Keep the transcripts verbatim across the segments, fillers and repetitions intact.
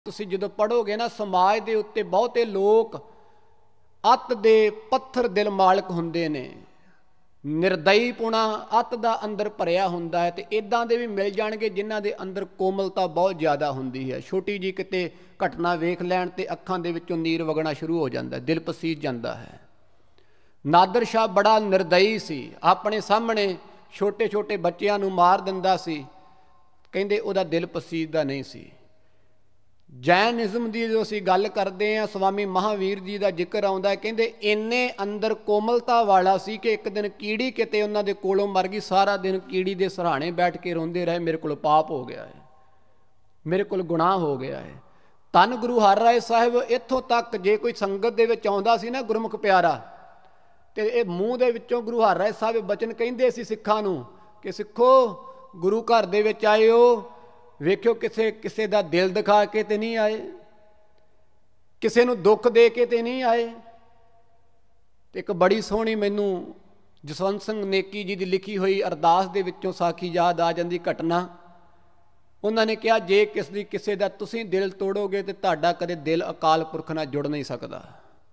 ਤੁਸੀਂ ਜਦੋਂ ਪੜ੍ਹੋਗੇ ਨਾ ਸਮਾਜ ਦੇ ਉੱਤੇ ਬਹੁਤੇ ਲੋਕ ਅੱਤ ਦੇ ਪੱਥਰ ਦਿਲ ਮਾਲਕ ਹੁੰਦੇ ਨੇ, ਨਿਰਦਈਪੁਣਾ ਅੱਤ ਦਾ ਅੰਦਰ ਭਰਿਆ ਹੁੰਦਾ ਹੈ। ਤੇ ਇਦਾਂ ਦੇ ਵੀ ਮਿਲ ਜਾਣਗੇ ਜਿਨ੍ਹਾਂ ਦੇ ਅੰਦਰ ਕੋਮਲਤਾ ਬਹੁਤ ਜ਼ਿਆਦਾ ਹੁੰਦੀ ਹੈ। ਛੋਟੀ ਜੀ ਕਿਤੇ ਘਟਨਾ ਵੇਖ ਲੈਣ ਤੇ ਅੱਖਾਂ ਦੇ ਵਿੱਚੋਂ ਨੀਰ ਵਗਣਾ ਸ਼ੁਰੂ ਹੋ ਜਾਂਦਾ, ਦਿਲ ਪਸੀਜ ਜਾਂਦਾ ਹੈ। ਨਾਦਰ ਸ਼ਾਹ ਬੜਾ ਨਿਰਦਈ ਸੀ, ਆਪਣੇ ਸਾਹਮਣੇ ਛੋਟੇ ਛੋਟੇ ਬੱਚਿਆਂ ਨੂੰ ਮਾਰ ਦਿੰਦਾ ਸੀ, ਕਹਿੰਦੇ ਉਹਦਾ ਦਿਲ ਪਸੀਜਦਾ ਨਹੀਂ ਸੀ। ਜੈਨਿਜ਼ਮ ਦੀ ਜੋ ਅਸੀਂ ਗੱਲ ਕਰਦੇ ਹਾਂ, ਸਵਾਮੀ ਮਹਾਵੀਰ ਜੀ ਦਾ ਜ਼ਿਕਰ ਆਉਂਦਾ, ਕਹਿੰਦੇ ਇੰਨੇ ਅੰਦਰ ਕੋਮਲਤਾ ਵਾਲਾ ਸੀ ਕਿ ਇੱਕ ਦਿਨ ਕੀੜੀ ਕਿਤੇ ਉਹਨਾਂ ਦੇ ਕੋਲੋਂ ਮਰ ਗਈ, ਸਾਰਾ ਦਿਨ ਕੀੜੀ ਦੇ ਸਰਾਣੇ ਬੈਠ ਕੇ ਰੋਂਦੇ ਰਹੇ, ਮੇਰੇ ਕੋਲ ਪਾਪ ਹੋ ਗਿਆ ਹੈ, ਮੇਰੇ ਕੋਲ ਗੁਨਾਹ ਹੋ ਗਿਆ ਹੈ। ਧੰਨ ਗੁਰੂ ਹਰਿਰਾਏ ਸਾਹਿਬ ਇੱਥੋਂ ਤੱਕ ਜੇ ਕੋਈ ਸੰਗਤ ਦੇ ਵਿੱਚ ਆਉਂਦਾ ਸੀ ਨਾ ਗੁਰਮੁਖ ਪਿਆਰਾ, ਤੇ ਇਹ ਮੂੰਹ ਦੇ ਵਿੱਚੋਂ ਗੁਰੂ ਹਰਿਰਾਏ ਸਾਹਿਬ ਬਚਨ ਕਹਿੰਦੇ ਸੀ ਸਿੱਖਾਂ ਨੂੰ ਕਿ ਸਿੱਖੋ ਗੁਰੂ ਘਰ ਦੇ ਵਿੱਚ ਆਏ ਹੋ, ਵੇਖਿਓ ਕਿਸੇ ਕਿਸੇ ਦਾ ਦਿਲ ਦਿਖਾ ਕੇ ਤੇ ਨਹੀਂ ਆਏ, ਕਿਸੇ ਨੂੰ ਦੁੱਖ ਦੇ ਕੇ ਤੇ ਨਹੀਂ ਆਏ। ਤੇ ਇੱਕ ਬੜੀ ਸੋਹਣੀ ਮੈਨੂੰ ਜਸਵੰਤ ਸਿੰਘ ਨੇਕੀ ਜੀ ਦੀ ਲਿਖੀ ਹੋਈ ਅਰਦਾਸ ਦੇ ਵਿੱਚੋਂ ਸਾਖੀ ਯਾਦ ਆ ਜਾਂਦੀ ਘਟਨਾ। ਉਹਨਾਂ ਨੇ ਕਿਹਾ ਜੇ ਕਿਸ ਦੀ ਕਿਸੇ ਦਾ ਤੁਸੀਂ ਦਿਲ ਤੋੜੋਗੇ ਤੇ ਤੁਹਾਡਾ ਕਦੇ ਦਿਲ ਅਕਾਲ ਪੁਰਖ ਨਾਲ ਜੁੜ ਨਹੀਂ ਸਕਦਾ।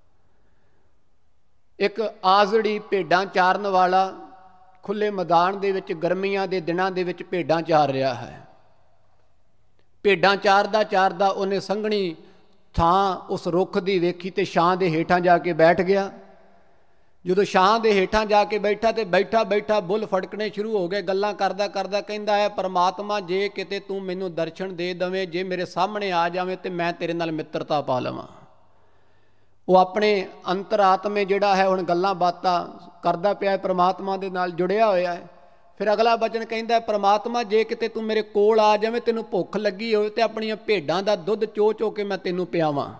ਇੱਕ ਆਜ਼ੜੀ ਭੇਡਾਂ ਚਾਰਨ ਵਾਲਾ ਖੁੱਲੇ ਮੈਦਾਨ ਦੇ ਵਿੱਚ ਗਰਮੀਆਂ ਦੇ ਦਿਨਾਂ ਦੇ ਵਿੱਚ ਭੇਡਾਂ ਚਾਰ ਰਿਹਾ ਹੈ। ਭੇਡਾਂ ਚਾਰਦਾ ਚਾਰਦਾ ਉਹਨੇ ਸੰਘਣੀ ਥਾਂ ਉਸ ਰੁੱਖ ਦੀ ਵੇਖੀ ਤੇ ਛਾਂ ਦੇ ਹੇਠਾਂ ਜਾ ਕੇ ਬੈਠ ਗਿਆ। ਜਦੋਂ ਛਾਂ ਦੇ ਹੇਠਾਂ ਜਾ ਕੇ ਬੈਠਾ ਤੇ ਬੈਠਾ ਬੈਠਾ ਬੁੱਲ ਫੜਕਣੇ ਸ਼ੁਰੂ ਹੋ ਗਏ। ਗੱਲਾਂ ਕਰਦਾ ਕਰਦਾ ਕਹਿੰਦਾ ਹੈ, ਪਰਮਾਤਮਾ ਜੇ ਕਿਤੇ ਤੂੰ ਮੈਨੂੰ ਦਰਸ਼ਨ ਦੇ ਦੇਵੇਂ, ਜੇ ਮੇਰੇ ਸਾਹਮਣੇ ਆ ਜਾਵੇਂ ਤੇ ਮੈਂ ਤੇਰੇ ਨਾਲ ਮਿੱਤਰਤਾ ਪਾ ਲਵਾਂ। ਉਹ ਆਪਣੇ ਅੰਤਰਾਤਮੇ ਜਿਹੜਾ ਹੈ ਹੁਣ ਗੱਲਾਂ ਬਾਤਾਂ ਕਰਦਾ ਪਿਆ ਹੈ, ਪਰਮਾਤਮਾ ਦੇ ਨਾਲ ਜੁੜਿਆ ਹੋਇਆ ਹੈ। ਫਿਰ ਅਗਲਾ ਬਚਨ ਕਹਿੰਦਾ, ਪਰਮਾਤਮਾ ਜੇ ਕਿਤੇ ਤੂੰ ਮੇਰੇ ਕੋਲ ਆ ਜਾਵੇਂ, ਤੈਨੂੰ ਭੁੱਖ ਲੱਗੀ ਹੋਵੇ ਤੇ ਆਪਣੀਆਂ ਭੇਡਾਂ ਦਾ ਦੁੱਧ ਚੋ ਚੋ ਕੇ ਮੈਂ ਤੈਨੂੰ ਪਿਆਵਾਂ।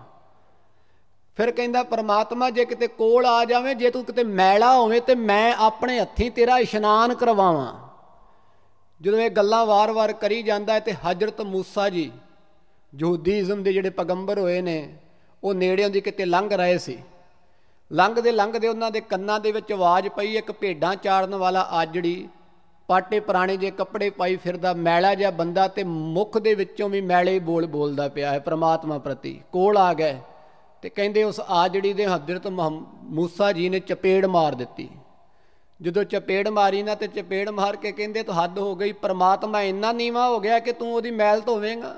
ਫਿਰ ਕਹਿੰਦਾ, ਪਰਮਾਤਮਾ ਜੇ ਕਿਤੇ ਕੋਲ ਆ ਜਾਵੇਂ, ਜੇ ਤੂੰ ਕਿਤੇ ਮੈਲਾ ਹੋਵੇਂ ਤੇ ਮੈਂ ਆਪਣੇ ਹੱਥੀਂ ਤੇਰਾ ਇਸ਼ਨਾਨ ਕਰਵਾਵਾਂ। ਜਦੋਂ ਇਹ ਗੱਲਾਂ ਵਾਰ-ਵਾਰ ਕਰੀ ਜਾਂਦਾ ਹੈ ਤੇ ਹਜ਼ਰਤ ਮੂਸਾ ਜੀ ਯਹੂਦੀਜ਼ਮ ਦੇ ਜਿਹੜੇ ਪੈਗੰਬਰ ਹੋਏ ਨੇ, ਉਹ ਨੇੜਿਓਂ ਦੀ ਕਿਤੇ ਲੰਘ ਰਹੇ ਸੀ। ਲੰਘਦੇ ਲੰਘਦੇ ਉਹਨਾਂ ਦੇ ਕੰਨਾਂ ਦੇ ਵਿੱਚ ਆਵਾਜ਼ ਪਈ, ਇੱਕ ਭੇਡਾਂ ਚਾਰਨ ਵਾਲਾ ਆਜੜੀ ਪਾਟੇ ਪੁਰਾਣੇ ਜਿਹੇ ਕੱਪੜੇ ਪਾਈ ਫਿਰਦਾ ਮੈਲਾ ਜਿਹਾ ਬੰਦਾ ਤੇ ਮੁੱਖ ਦੇ ਵਿੱਚੋਂ ਵੀ ਮੈਲੇ ਬੋਲ ਬੋਲਦਾ ਪਿਆ ਹੈ ਪਰਮਾਤਮਾ ਪ੍ਰਤੀ। ਕੋਲ ਆ ਗਏ ਤੇ ਕਹਿੰਦੇ ਉਸ ਆਜੜੀ ਦੇ ਹਜ਼ਰਤ ਮੂਸਾ ਜੀ ਨੇ ਚਪੇੜ ਮਾਰ ਦਿੱਤੀ। ਜਦੋਂ ਚਪੇੜ ਮਾਰੀ ਨਾ ਤੇ ਚਪੇੜ ਮਾਰ ਕੇ ਕਹਿੰਦੇ ਤਾਂ ਹੱਦ ਹੋ ਗਈ, ਪਰਮਾਤਮਾ ਇੰਨਾ ਨੀਵਾਂ ਹੋ ਗਿਆ ਕਿ ਤੂੰ ਉਹਦੀ ਮੈਲ ਧੋਵੇਂਗਾ।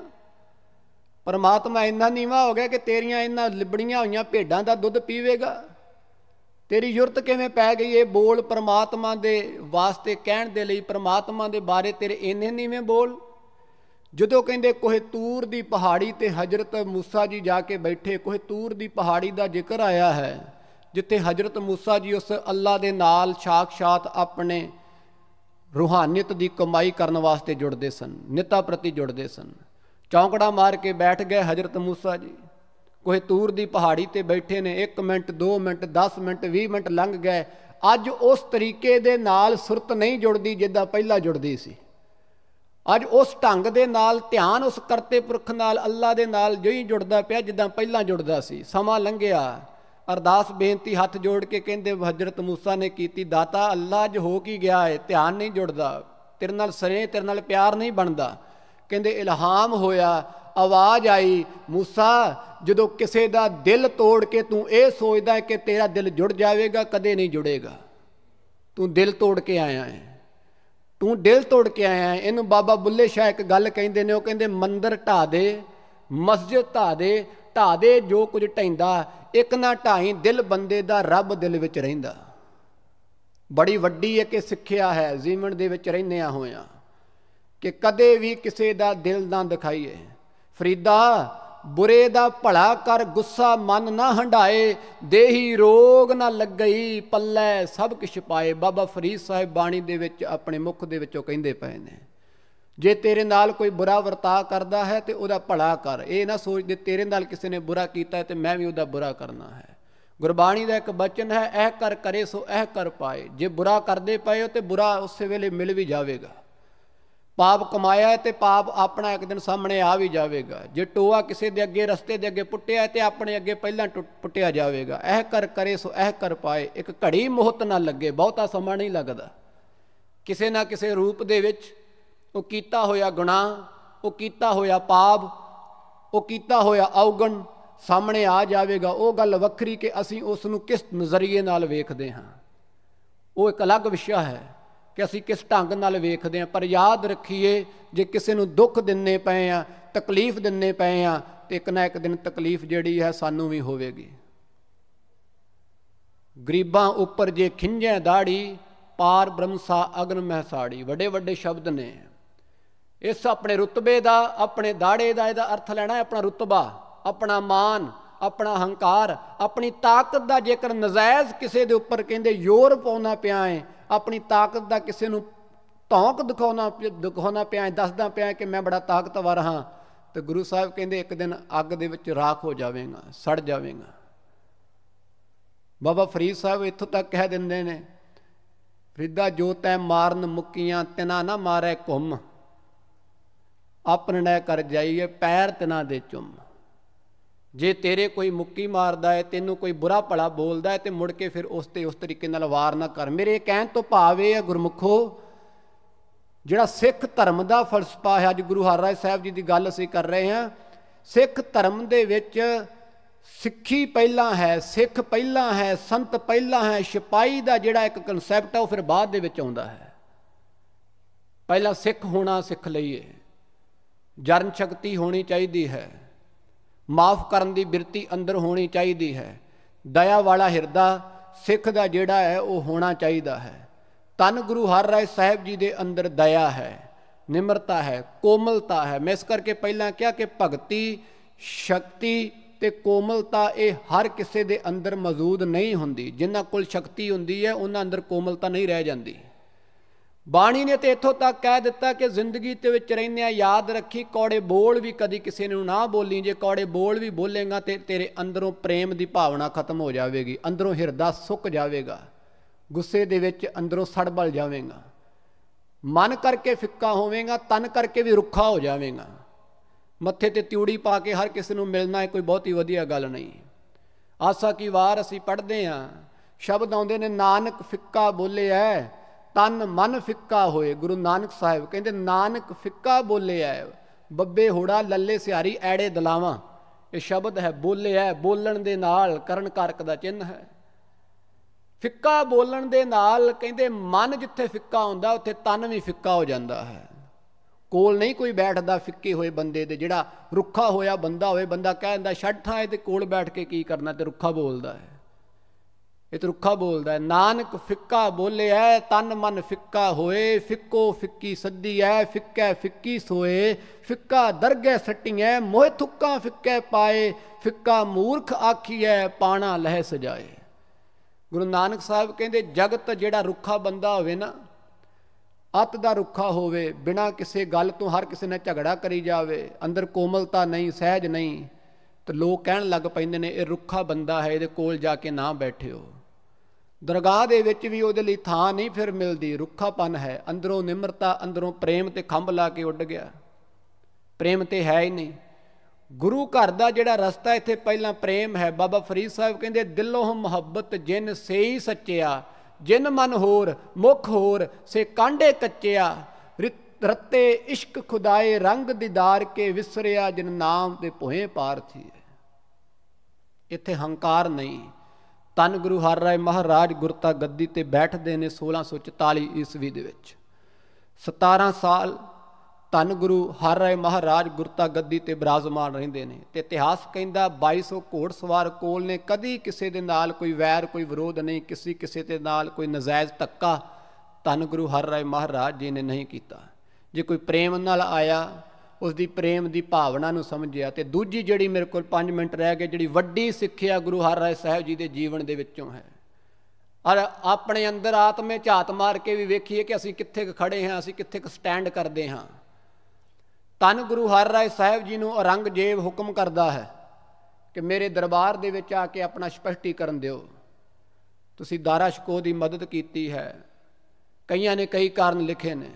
ਪਰਮਾਤਮਾ ਇੰਨਾ ਨੀਵਾਂ ਹੋ ਗਿਆ ਕਿ ਤੇਰੀਆਂ ਇਹਨਾਂ ਲਿਬੜੀਆਂ ਹੋਈਆਂ ਭੇਡਾਂ ਦਾ ਦੁੱਧ ਪੀਵੇਗਾ। ਤੇਰੀ ਜ਼ਰੂਰਤ ਕਿਵੇਂ ਪੈ ਗਈ ਇਹ ਬੋਲ ਪਰਮਾਤਮਾ ਦੇ ਵਾਸਤੇ ਕਹਿਣ ਦੇ ਲਈ, ਪਰਮਾਤਮਾ ਦੇ ਬਾਰੇ ਤੇਰੇ ਇੰਨੇ ਨੀਵੇਂ ਬੋਲ। ਜਦੋਂ ਕਹਿੰਦੇ ਕੋਹਿਤੂਰ ਦੀ ਪਹਾੜੀ ਤੇ ਹਜ਼ਰਤ ਮੂਸਾ ਜੀ ਜਾ ਕੇ ਬੈਠੇ, ਕੋਹਿਤੂਰ ਦੀ ਪਹਾੜੀ ਦਾ ਜ਼ਿਕਰ ਆਇਆ ਹੈ ਜਿੱਥੇ ਹਜ਼ਰਤ ਮੂਸਾ ਜੀ ਉਸ ਅੱਲਾ ਦੇ ਨਾਲ ਸਾਖਸ਼ਾਤ ਆਪਣੇ ਰੂਹਾਨੀਅਤ ਦੀ ਕਮਾਈ ਕਰਨ ਵਾਸਤੇ ਜੁੜਦੇ ਸਨ, ਨਿੱਤਾ ਪ੍ਰਤੀ ਜੁੜਦੇ ਸਨ। ਚੌਂਕੜਾ ਮਾਰ ਕੇ ਬੈਠ ਗਏ ਹਜ਼ਰਤ ਮੂਸਾ ਜੀ, ਕੋਹਿਤੂਰ ਦੀ ਪਹਾੜੀ ਤੇ ਬੈਠੇ ਨੇ। ਇੱਕ ਮਿੰਟ, ਦੋ ਮਿੰਟ, ਦਸ ਮਿੰਟ, ਵੀਹ ਮਿੰਟ ਲੰਘ ਗਏ। ਅੱਜ ਉਸ ਤਰੀਕੇ ਦੇ ਨਾਲ ਸੁਰਤ ਨਹੀਂ ਜੁੜਦੀ ਜਿੱਦਾਂ ਪਹਿਲਾਂ ਜੁੜਦੀ ਸੀ। ਅੱਜ ਉਸ ਢੰਗ ਦੇ ਨਾਲ ਧਿਆਨ ਉਸ ਕਰਤੇ ਪੁਰਖ ਨਾਲ, ਅੱਲਾ ਦੇ ਨਾਲ ਜਿਹੀ ਜੁੜਦਾ ਪਿਆ ਜਿੱਦਾਂ ਪਹਿਲਾਂ ਜੁੜਦਾ ਸੀ। ਸਮਾਂ ਲੰਘਿਆ, ਅਰਦਾਸ ਬੇਨਤੀ ਹੱਥ ਜੋੜ ਕੇ ਕਹਿੰਦੇ ਹਜ਼ਰਤ ਮੂਸਾ ਨੇ ਕੀਤੀ, ਦਾਤਾ ਅੱਲਾ ਅੱਜ ਹੋ ਕੀ ਗਿਆ ਹੈ, ਧਿਆਨ ਨਹੀਂ ਜੁੜਦਾ, ਤੇਰੇ ਨਾਲ ਸਰੇ ਤੇਰੇ ਨਾਲ ਪਿਆਰ ਨਹੀਂ ਬਣਦਾ। ਕਹਿੰਦੇ ਇਲਹਾਮ ਹੋਇਆ, ਆਵਾਜ਼ ਆਈ, ਮੂਸਾ ਜਦੋਂ ਕਿਸੇ ਦਾ ਦਿਲ ਤੋੜ ਕੇ ਤੂੰ ਇਹ ਸੋਚਦਾ ਹੈ ਕਿ ਤੇਰਾ ਦਿਲ ਜੁੜ ਜਾਵੇਗਾ, ਕਦੇ ਨਹੀਂ ਜੁੜੇਗਾ। ਤੂੰ ਦਿਲ ਤੋੜ ਕੇ ਆਇਆ ਹੈ, ਤੂੰ ਦਿਲ ਤੋੜ ਕੇ ਆਇਆ ਹੈ। ਇਹਨੂੰ ਬਾਬਾ ਬੁੱਲੇ ਸ਼ਾਹ ਇੱਕ ਗੱਲ ਕਹਿੰਦੇ ਨੇ, ਉਹ ਕਹਿੰਦੇ ਮੰਦਰ ਢਾਹ ਦੇ, ਮਸਜਿਦ ਢਾਹ ਦੇ, ਢਾਹ ਦੇ ਜੋ ਕੁਝ ਢਹਿੰਦਾ, ਇੱਕ ਨਾ ਢਾਈ ਦਿਲ ਬੰਦੇ ਦਾ ਰੱਬ ਦਿਲ ਵਿੱਚ ਰਹਿੰਦਾ। ਬੜੀ ਵੱਡੀ ਇੱਕ ਸਿੱਖਿਆ ਹੈ ਜੀਵਨ ਦੇ ਵਿੱਚ ਰਹਿੰਦਿਆਂ ਹੋਇਆਂ ਕਿ ਕਦੇ ਵੀ ਕਿਸੇ ਦਾ ਦਿਲ ਨਾ ਦਿਖਾਈਏ। ਫਰੀਦਾ ਬੁਰੇ ਦਾ ਭਲਾ ਕਰ, ਗੁੱਸਾ ਮਨ ਨਾ ਹੰਢਾਏ, ਦੇਹੀ ਰੋਗ ਨਾ ਲੱਗਈ, ਪੱਲੇ ਸਭ ਕੁਛ ਪਾਏ। ਬਾਬਾ ਫਰੀਦ ਸਾਹਿਬ ਬਾਣੀ ਦੇ ਵਿੱਚ ਆਪਣੇ ਮੁੱਖ ਦੇ ਵਿੱਚੋਂ ਕਹਿੰਦੇ ਪਏ ਨੇ, ਜੇ ਤੇਰੇ ਨਾਲ ਕੋਈ ਬੁਰਾ ਵਰਤਾਅ ਕਰਦਾ ਹੈ ਤੇ ਉਹਦਾ ਭਲਾ ਕਰ। ਇਹ ਨਾ ਸੋਚਦੇ ਤੇਰੇ ਨਾਲ ਕਿਸੇ ਨੇ ਬੁਰਾ ਕੀਤਾ ਤੇ ਮੈਂ ਵੀ ਉਹਦਾ ਬੁਰਾ ਕਰਨਾ ਹੈ। ਗੁਰਬਾਣੀ ਦਾ ਇੱਕ ਬਚਨ ਹੈ, ਇਹ ਕਰ ਕਰੇ ਸੋ ਇਹ ਕਰ ਪਾਏ। ਜੇ ਬੁਰਾ ਕਰਦੇ ਪਏ ਹੋ ਤੇ ਬੁਰਾ ਉਸੇ ਵੇਲੇ ਮਿਲ ਵੀ ਜਾਵੇਗਾ। ਪਾਪ ਕਮਾਇਆ ਤੇ ਪਾਪ ਆਪਣਾ ਇੱਕ ਦਿਨ ਸਾਹਮਣੇ ਆ ਵੀ ਜਾਵੇਗਾ। ਜੇ ਟੋਆ ਕਿਸੇ ਦੇ ਅੱਗੇ ਰਸਤੇ ਦੇ ਅੱਗੇ ਪੁੱਟਿਆ ਤੇ ਆਪਣੇ ਅੱਗੇ ਪਹਿਲਾਂ ਪੁੱਟਿਆ ਜਾਵੇਗਾ। ਇਹ ਕਰ ਕਰੇ ਸੋ ਇਹ ਕਰ ਪਾਏ। ਇੱਕ ਘੜੀ ਮੁਹੱਤ ਨਾ ਲੱਗੇ, ਬਹੁਤਾ ਸਮਾਂ ਨਹੀਂ ਲੱਗਦਾ। ਕਿਸੇ ਨਾ ਕਿਸੇ ਰੂਪ ਦੇ ਵਿੱਚ ਉਹ ਕੀਤਾ ਹੋਇਆ ਗੁਨਾਹ, ਉਹ ਕੀਤਾ ਹੋਇਆ ਪਾਪ ਉਹ ਕੀਤਾ ਹੋਇਆ ਔਗਣ ਸਾਹਮਣੇ ਆ ਜਾਵੇਗਾ। ਉਹ ਗੱਲ ਵੱਖਰੀ ਕਿ ਅਸੀਂ ਉਸ ਨੂੰ ਕਿਸ ਨਜ਼ਰੀਏ ਨਾਲ ਵੇਖਦੇ ਹਾਂ, ਉਹ ਇੱਕ ਅਲੱਗ ਵਿਸ਼ਾ ਹੈ ਕਿ ਅਸੀਂ ਕਿਸ ਢੰਗ ਨਾਲ ਵੇਖਦੇ ਹਾਂ। ਪਰ ਯਾਦ ਰੱਖੀਏ, ਜੇ ਕਿਸੇ ਨੂੰ ਦੁੱਖ ਦਿੰਦੇ ਪਏ ਆ, ਤਕਲੀਫ ਦਿੰਦੇ ਪਏ ਆ, ਤੇ ਇੱਕ ਨਾ ਇੱਕ ਦਿਨ ਤਕਲੀਫ ਜਿਹੜੀ ਹੈ ਸਾਨੂੰ ਵੀ ਹੋਵੇਗੀ। ਗਰੀਬਾਂ ਉੱਪਰ ਜੇ ਖਿੰਝੈ ਦਾੜੀ, ਪਾਰ ਬ੍ਰਹਮਸਾ ਅਗਨ ਮਹਿ ਸਾੜੀ। ਵੱਡੇ ਵੱਡੇ ਸ਼ਬਦ ਨੇ। ਇਸ ਆਪਣੇ ਰੁਤਬੇ ਦਾ, ਆਪਣੇ ਦਾੜੇ ਦਾ ਇਹਦਾ ਅਰਥ ਲੈਣਾ ਹੈ ਆਪਣਾ ਰੁਤਬਾ, ਆਪਣਾ ਮਾਨ, ਆਪਣਾ ਹੰਕਾਰ, ਆਪਣੀ ਤਾਕਤ ਦਾ ਜੇਕਰ ਨਜਾਇਜ਼ ਕਿਸੇ ਦੇ ਉੱਪਰ ਕਹਿੰਦੇ ਜ਼ੋਰ ਪਾਉਣਾ ਪਿਆ ਹੈ, ਆਪਣੀ ਤਾਕਤ ਦਾ ਕਿਸੇ ਨੂੰ ਧੌਂਕ ਦਿਖਾਉਣਾ ਦਿਖਾਉਣਾ ਪਿਆ ਹੈ, ਦੱਸਦਾ ਪਿਆ ਕਿ ਮੈਂ ਬੜਾ ਤਾਕਤਵਰ ਹਾਂ, ਤੇ ਗੁਰੂ ਸਾਹਿਬ ਕਹਿੰਦੇ ਇੱਕ ਦਿਨ ਅੱਗ ਦੇ ਵਿੱਚ ਰਾਖ ਹੋ ਜਾਵੇਗਾ, ਸੜ ਜਾਵੇਗਾ। ਬਾਬਾ ਫਰੀਦ ਸਾਹਿਬ ਇੱਥੋਂ ਤੱਕ ਕਹਿ ਦਿੰਦੇ ਨੇ, ਫਰੀਦਾ ਜੋ ਤੈ ਮਾਰਨ ਮੁੱਕੀਆਂ ਤਿਨਾ ਨਾ ਮਾਰੈ ਘੁੰਮ, ਆਪਣ ਨੈ ਕਰ ਜਾਈਏ ਪੈਰ ਤਿਨਾ ਦੇ ਚੁੰਮ। ਜੇ ਤੇਰੇ ਕੋਈ ਮੁੱਕੀ ਮਾਰਦਾ ਹੈ, ਤੈਨੂੰ ਕੋਈ ਬੁਰਾ ਭਲਾ ਬੋਲਦਾ ਹੈ, ਤੇ ਮੁੜ ਕੇ ਫਿਰ ਉਸ 'ਤੇ ਉਸ ਤਰੀਕੇ ਨਾਲ ਵਾਰ ਨਾ ਕਰ। ਮੇਰੇ ਕਹਿਣ ਤੋਂ ਭਾਵ ਇਹ ਹੈ ਗੁਰਮੁਖੋ, ਜਿਹੜਾ ਸਿੱਖ ਧਰਮ ਦਾ ਫਲਸਫਾ ਹੈ, ਅੱਜ ਗੁਰੂ ਹਰਿਰਾਏ ਸਾਹਿਬ ਜੀ ਦੀ ਗੱਲ ਅਸੀਂ ਕਰ ਰਹੇ ਹਾਂ, ਸਿੱਖ ਧਰਮ ਦੇ ਵਿੱਚ ਸਿੱਖੀ ਪਹਿਲਾਂ ਹੈ, ਸਿੱਖ ਪਹਿਲਾਂ ਹੈ, ਸੰਤ ਪਹਿਲਾਂ ਹੈ। ਸਿਪਾਹੀ ਦਾ ਜਿਹੜਾ ਇੱਕ ਕਨਸੈਪਟ ਹੈ ਉਹ ਫਿਰ ਬਾਅਦ ਦੇ ਵਿੱਚ ਆਉਂਦਾ ਹੈ। ਪਹਿਲਾਂ ਸਿੱਖ ਹੋਣਾ ਸਿੱਖ ਲਈਏ, ਜਰਨ ਸ਼ਕਤੀ ਹੋਣੀ ਚਾਹੀਦੀ ਹੈ, ਮਾਫ ਕਰਨ ਦੀ ਬਿਰਤੀ ਅੰਦਰ ਹੋਣੀ ਚਾਹੀਦੀ ਹੈ, ਦਇਆ ਵਾਲਾ ਹਿਰਦਾ ਸਿੱਖ ਦਾ ਜਿਹੜਾ ਹੈ ਉਹ ਹੋਣਾ ਚਾਹੀਦਾ ਹੈ। ਧੰਨ ਗੁਰੂ ਹਰਿਰਾਏ ਸਾਹਿਬ ਜੀ ਦੇ ਅੰਦਰ ਦਇਆ ਹੈ, ਨਿਮਰਤਾ ਹੈ, ਕੋਮਲਤਾ ਹੈ। ਮੈਂ ਇਸ ਕਰਕੇ ਪਹਿਲਾਂ ਕਿਹਾ ਕਿ ਭਗਤੀ, ਸ਼ਕਤੀ ਤੇ ਕੋਮਲਤਾ ਇਹ ਹਰ ਕਿਸੇ ਦੇ ਅੰਦਰ ਮੌਜੂਦ ਨਹੀਂ ਹੁੰਦੀ। ਜਿਨ੍ਹਾਂ ਕੋਲ ਸ਼ਕਤੀ ਹੁੰਦੀ ਹੈ ਉਹਨਾਂ ਅੰਦਰ ਕੋਮਲਤਾ ਨਹੀਂ ਰਹਿ ਜਾਂਦੀ। ਬਾਣੀ ਨੇ ਤੇ ਇੱਥੋਂ ਤੱਕ ਕਹਿ ਦਿੱਤਾ ਕਿ ਜ਼ਿੰਦਗੀ ਦੇ ਵਿੱਚ ਰਹਿੰਦਿਆਂ ਯਾਦ ਰੱਖੀ, ਕੌੜੇ ਬੋਲ ਵੀ ਕਦੀ ਕਿਸੇ ਨੂੰ ਨਾ ਬੋਲੀ। ਜੇ ਕੌੜੇ ਬੋਲ ਵੀ ਬੋਲੇਗਾ ਤੇ ਤੇਰੇ ਅੰਦਰੋਂ ਪ੍ਰੇਮ ਦੀ ਭਾਵਨਾ ਖਤਮ ਹੋ ਜਾਵੇਗੀ, ਅੰਦਰੋਂ ਹਿਰਦਾ ਸੁੱਕ ਜਾਵੇਗਾ, ਗੁੱਸੇ ਦੇ ਵਿੱਚ ਅੰਦਰੋਂ ਸੜਬਲ ਜਾਵੇਗਾ, ਮਨ ਕਰਕੇ ਫਿੱਕਾ ਹੋਵੇਗਾ, ਤਨ ਕਰਕੇ ਵੀ ਰੁੱਖਾ ਹੋ ਜਾਵੇਗਾ। ਮੱਥੇ ਤੇ ਤਿਉੜੀ ਪਾ ਕੇ ਹਰ ਕਿਸੇ ਨੂੰ ਮਿਲਣਾ ਕੋਈ ਬਹੁਤੀ ਵਧੀਆ ਗੱਲ ਨਹੀਂ। ਆਸਾ ਕੀ ਵਾਰ ਅਸੀਂ ਪੜ੍ਹਦੇ ਹਾਂ, ਸ਼ਬਦ ਆਉਂਦੇ ਨੇ, ਨਾਨਕ ਫਿੱਕਾ ਬੋਲਿਆ ਤਨ ਮਨ ਫਿੱਕਾ ਹੋਏ। ਗੁਰੂ ਨਾਨਕ ਸਾਹਿਬ ਕਹਿੰਦੇ ਨਾਨਕ ਫਿੱਕਾ ਬੋਲਿਆ, ਬੱਬੇ ਹੋੜਾ ਲੱਲੇ ਸਿਹਾਰੀ ਐੜੇ ਦਲਾਵਾਂ। ਇਹ ਸ਼ਬਦ ਹੈ ਬੋਲਿਆ, ਬੋਲਣ ਦੇ ਨਾਲ ਕਰਨ ਕਾਰਕ ਦਾ ਚਿੰਨ੍ਹ ਹੈ। ਫਿੱਕਾ ਬੋਲਣ ਦੇ ਨਾਲ ਕਹਿੰਦੇ ਮਨ ਜਿੱਥੇ ਫਿੱਕਾ ਹੁੰਦਾ ਉੱਥੇ ਤਨ ਵੀ ਫਿੱਕਾ ਹੋ ਜਾਂਦਾ ਹੈ। ਕੋਲ ਨਹੀਂ ਕੋਈ ਬੈਠਦਾ ਫਿੱਕੇ ਹੋਏ ਬੰਦੇ ਦੇ। ਜਿਹੜਾ ਰੁੱਖਾ ਹੋਇਆ ਬੰਦਾ ਹੋਵੇ, ਬੰਦਾ ਕਹਿ ਦਿੰਦਾ ਛੱਡ ਥਾਂ ਇਹਦੇ ਕੋਲ ਬੈਠ ਕੇ ਕੀ ਕਰਨਾ, ਤੇ ਰੁੱਖਾ ਬੋਲਦਾ ਹੈ, ਇਹ ਤੇ ਰੁੱਖਾ ਬੋਲਦਾ ਹੈ। ਨਾਨਕ ਫਿੱਕਾ ਬੋਲਿਆ ਤਨ ਮਨ ਫਿੱਕਾ ਹੋਏ, ਫਿੱਕੋ ਫਿੱਕੀ ਸੱਦੀ ਐ, ਫਿੱਕੈ ਫਿੱਕੀ ਸੋਏ, ਫਿੱਕਾ ਦਰਗਹਿ ਸੱਟੀਐ, ਮੋਹਿ ਥੁੱਕਾਂ ਫਿੱਕੈ ਪਾਏ, ਫਿੱਕਾ ਮੂਰਖ ਆਖੀਐ, ਪਾਣਾ ਲਹਿ ਸਜਾਏ। ਗੁਰੂ ਨਾਨਕ ਸਾਹਿਬ ਕਹਿੰਦੇ ਜਗਤ ਜਿਹੜਾ ਰੁੱਖਾ ਬੰਦਾ ਹੋਵੇ ਨਾ, ਅੱਤ ਦਾ ਰੁੱਖਾ ਹੋਵੇ, ਬਿਨਾਂ ਕਿਸੇ ਗੱਲ ਤੋਂ ਹਰ ਕਿਸੇ ਨਾਲ ਝਗੜਾ ਕਰੀ ਜਾਵੇ, ਅੰਦਰ ਕੋਮਲਤਾ ਨਹੀਂ, ਸਹਿਜ ਨਹੀਂ, ਤੇ ਲੋਕ ਕਹਿਣ ਲੱਗ ਪੈਂਦੇ ਨੇ ਇਹ ਰੁੱਖਾ ਬੰਦਾ ਹੈ, ਇਹਦੇ ਕੋਲ ਜਾ ਕੇ ਨਾ ਬੈਠਿਓ। ਦਰਗਾਹ ਦੇ ਵਿੱਚ ਵੀ ਉਹਦੇ ਲਈ ਥਾਂ ਨਹੀਂ ਫਿਰ ਮਿਲਦੀ, ਰੁੱਖਾਪਨ ਹੈ। ਅੰਦਰੋਂ ਨਿਮਰਤਾ, ਅੰਦਰੋਂ ਪ੍ਰੇਮ ਤੇ ਖੰਭ ਲਾ ਕੇ ਉੱਡ ਗਿਆ, ਪ੍ਰੇਮ ਤੇ ਹੈ ਹੀ ਨਹੀਂ। ਗੁਰੂ ਘਰ ਦਾ ਜਿਹੜਾ ਰਸਤਾ ਇੱਥੇ ਪਹਿਲਾਂ ਪ੍ਰੇਮ ਹੈ। ਬਾਬਾ ਫਰੀਦ ਸਾਹਿਬ ਕਹਿੰਦੇ ਦਿਲੋਂ ਮੁਹੱਬਤ ਜਿਨ ਸੇਈ ਸੱਚਿਆ, ਜਿਨ ਮਨ ਹੋਰ ਮੁਖ ਹੋਰ ਸੇ ਕਾਂਡੇ ਕੱਚਿਆ, ਰੱਤੇ ਇਸ਼ਕ ਖੁਦਾਏ ਰੰਗ ਦੀਦਾਰ ਕੇ, ਵਿਸਰਿਆ ਜਿਨ ਨਾਮ ਦੇ ਭੋਏ ਪਾਰਥੀ। ਇੱਥੇ ਹੰਕਾਰ ਨਹੀਂ। ਧੰਨ ਗੁਰੂ ਹਰਿਰਾਏ ਮਹਾਰਾਜ ਗੁਰਤਾ ਗੱਦੀ ਤੇ ਬੈਠਦੇ ਨੇ ਸੋਲਾਂ ਸੌ ਚੁਤਾਲੀ ਈਸਵੀ ਦੇ ਵਿੱਚ। ਸਤਾਰਾਂ ਸਾਲ ਧੰਨ ਗੁਰੂ ਹਰਿਰਾਏ ਮਹਾਰਾਜ ਗੁਰਤਾ ਗੱਦੀ ਤੇ ਬਿਰਾਜਮਾਨ ਰਹਿੰਦੇ ਨੇ। ਤੇ ਇਤਿਹਾਸ ਕਹਿੰਦਾ ਬਾਈ ਸੌ ਘੋੜ ਸਵਾਰ ਕੋਲ ਨੇ, ਕਦੀ ਕਿਸੇ ਦੇ ਨਾਲ ਕੋਈ ਵੈਰ, ਕੋਈ ਵਿਰੋਧ ਨਹੀਂ, ਕਿਸੇ ਕਿਸੇ ਦੇ ਨਾਲ ਕੋਈ ਨਜਾਇਜ਼ ਧੱਕਾ ਧੰਨ ਗੁਰੂ ਹਰਿਰਾਏ ਮਹਾਰਾਜ ਜੀ ਨੇ ਨਹੀਂ ਕੀਤਾ। ਜੇ ਕੋਈ ਪ੍ਰੇਮ ਨਾਲ ਆਇਆ, ਉਸ ਦੀ ਪ੍ਰੇਮ ਦੀ ਭਾਵਨਾ ਨੂੰ ਸਮਝਿਆ। ਤੇ ਦੂਜੀ ਜਿਹੜੀ ਮੇਰੇ ਕੋਲ ਪੰਜ ਮਿੰਟ ਰਹਿ ਗਏ, ਜਿਹੜੀ ਵੱਡੀ ਸਿੱਖਿਆ ਗੁਰੂ ਹਰਿਰਾਏ ਸਾਹਿਬ ਜੀ ਦੇ ਜੀਵਨ ਦੇ ਵਿੱਚੋਂ ਹੈ, ਔਰ ਆਪਣੇ ਅੰਦਰ ਆਤਮੇ ਝਾਤ ਮਾਰ ਕੇ ਵੀ ਵੇਖੀਏ ਕਿ ਅਸੀਂ ਕਿੱਥੇ ਕੁ ਖੜੇ ਹਾਂ, ਅਸੀਂ ਕਿੱਥੇ ਕੁ ਸਟੈਂਡ ਕਰਦੇ ਹਾਂ। ਧੰਨ ਗੁਰੂ ਹਰਿਰਾਏ ਸਾਹਿਬ ਜੀ ਨੂੰ ਔਰੰਗਜ਼ੇਬ ਹੁਕਮ ਕਰਦਾ ਹੈ ਕਿ ਮੇਰੇ ਦਰਬਾਰ ਦੇ ਵਿੱਚ ਆ ਕੇ ਆਪਣਾ ਸਪਸ਼ਟੀਕਰਨ ਦਿਓ। ਤੁਸੀਂ ਦਾਰਾ ਸ਼ਿਕੋਹ ਦੀ ਮਦਦ ਕੀਤੀ ਹੈ, ਕਈਆਂ ਨੇ ਕਈ ਕਾਰਨ ਲਿਖੇ ਨੇ।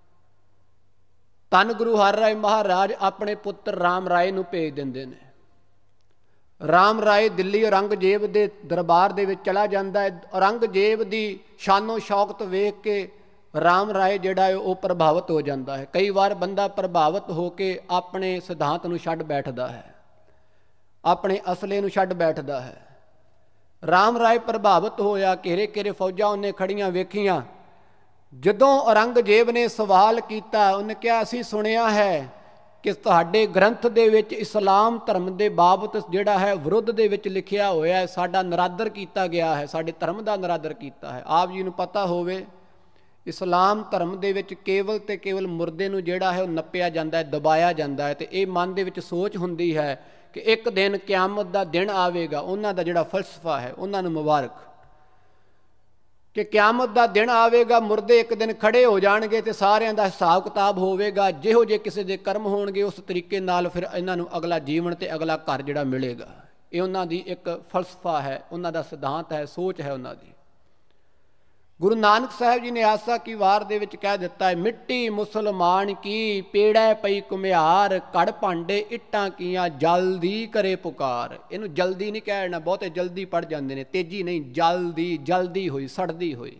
ਧੰਨ ਗੁਰੂ ਹਰਿਰਾਏ ਮਹਾਰਾਜ ਆਪਣੇ ਪੁੱਤਰ ਰਾਮ ਰਾਏ ਨੂੰ ਭੇਜ ਦਿੰਦੇ ਨੇ। ਰਾਮ ਰਾਏ ਦਿੱਲੀ ਔਰੰਗਜ਼ੇਬ ਦੇ ਦਰਬਾਰ ਦੇ ਵਿੱਚ ਚਲਾ ਜਾਂਦਾ ਹੈ। ਔਰੰਗਜ਼ੇਬ ਦੀ ਸ਼ਾਨੋ ਸ਼ੌਕਤ ਵੇਖ ਕੇ ਰਾਮ ਰਾਏ ਜਿਹੜਾ ਹੈ ਉਹ ਪ੍ਰਭਾਵਿਤ ਹੋ ਜਾਂਦਾ ਹੈ। ਕਈ ਵਾਰ ਬੰਦਾ ਪ੍ਰਭਾਵਿਤ ਹੋ ਕੇ ਆਪਣੇ ਸਿਧਾਂਤ ਨੂੰ ਛੱਡ ਬੈਠਦਾ ਹੈ, ਆਪਣੇ ਅਸਲੇ ਨੂੰ ਛੱਡ ਬੈਠਦਾ ਹੈ। ਰਾਮ ਰਾਏ ਪ੍ਰਭਾਵਿਤ ਹੋਇਆ, ਘੇਰੇ ਘੇਰੇ ਫੌਜਾਂ ਉਹਨੇ ਖੜੀਆਂ ਵੇਖੀਆਂ। ਜਦੋਂ ਔਰੰਗਜ਼ੇਬ ਨੇ ਸਵਾਲ ਕੀਤਾ, ਉਹਨੇ ਕਿਹਾ ਅਸੀਂ ਸੁਣਿਆ ਹੈ ਕਿ ਤੁਹਾਡੇ ਗ੍ਰੰਥ ਦੇ ਵਿੱਚ ਇਸਲਾਮ ਧਰਮ ਦੇ ਬਾਬਤ ਜਿਹੜਾ ਹੈ ਵਿਰੁੱਧ ਦੇ ਵਿੱਚ ਲਿਖਿਆ ਹੋਇਆ ਹੈ, ਸਾਡਾ ਨਰਾਦਰ ਕੀਤਾ ਗਿਆ ਹੈ, ਸਾਡੇ ਧਰਮ ਦਾ ਨਰਾਦਰ ਕੀਤਾ ਹੈ। ਆਪ ਜੀ ਨੂੰ ਪਤਾ ਹੋਵੇ ਇਸਲਾਮ ਧਰਮ ਦੇ ਵਿੱਚ ਕੇਵਲ ਤੇ ਕੇਵਲ ਮੁਰਦੇ ਨੂੰ ਜਿਹੜਾ ਹੈ ਉਹ ਨੱਪਿਆ ਜਾਂਦਾ ਹੈ, ਦਬਾਇਆ ਜਾਂਦਾ ਹੈ। ਅਤੇ ਇਹ ਮਨ ਦੇ ਵਿੱਚ ਸੋਚ ਹੁੰਦੀ ਹੈ ਕਿ ਇੱਕ ਦਿਨ ਕਿਆਮਤ ਦਾ ਦਿਨ ਆਵੇਗਾ। ਉਹਨਾਂ ਦਾ ਜਿਹੜਾ ਫਲਸਫਾ ਹੈ, ਉਹਨਾਂ ਨੂੰ ਮੁਬਾਰਕ, ਕਿ ਕਿਆਮਤ ਦਾ ਦਿਨ ਆਵੇਗਾ, ਮੁਰਦੇ ਇੱਕ ਦਿਨ ਖੜੇ ਹੋ ਜਾਣਗੇ ਅਤੇ ਸਾਰਿਆਂ ਦਾ ਹਿਸਾਬ ਕਿਤਾਬ ਹੋਵੇਗਾ। ਜਿਹੋ ਜਿਹੇ ਕਿਸੇ ਦੇ ਕਰਮ ਹੋਣਗੇ ਉਸ ਤਰੀਕੇ ਨਾਲ ਫਿਰ ਇਹਨਾਂ ਨੂੰ ਅਗਲਾ ਜੀਵਨ ਅਤੇ ਅਗਲਾ ਘਰ ਜਿਹੜਾ ਮਿਲੇਗਾ। ਇਹ ਉਹਨਾਂ ਦੀ ਇੱਕ ਫਲਸਫਾ ਹੈ, ਉਹਨਾਂ ਦਾ ਸਿਧਾਂਤ ਹੈ, ਸੋਚ ਹੈ ਉਹਨਾਂ ਦੀ। ਗੁਰੂ ਨਾਨਕ ਸਾਹਿਬ ਜੀ ਨੇ ਆਸਾ ਕੀ ਵਾਰ ਦੇ ਵਿੱਚ ਕਹਿ ਦਿੱਤਾ ਹੈ, ਮਿੱਟੀ ਮੁਸਲਮਾਨ ਕੀ ਪੇੜੈ ਪਈ ਘੁਮਿਆਰ, ਘੜ ਭਾਂਡੇ ਇੱਟਾਂ ਕੀਆਂ ਜਲਦੀ ਕਰੇ ਪੁਕਾਰ। ਇਹਨੂੰ ਜਲਦੀ ਨਹੀਂ ਕਹਿਣਾ, ਬਹੁਤੇ ਜਲਦੀ ਪੜ ਜਾਂਦੇ ਨੇ, ਤੇਜ਼ੀ ਨਹੀਂ, ਜਲਦੀ ਜਲਦੀ ਹੋਈ, ਸੜਦੀ ਹੋਈ।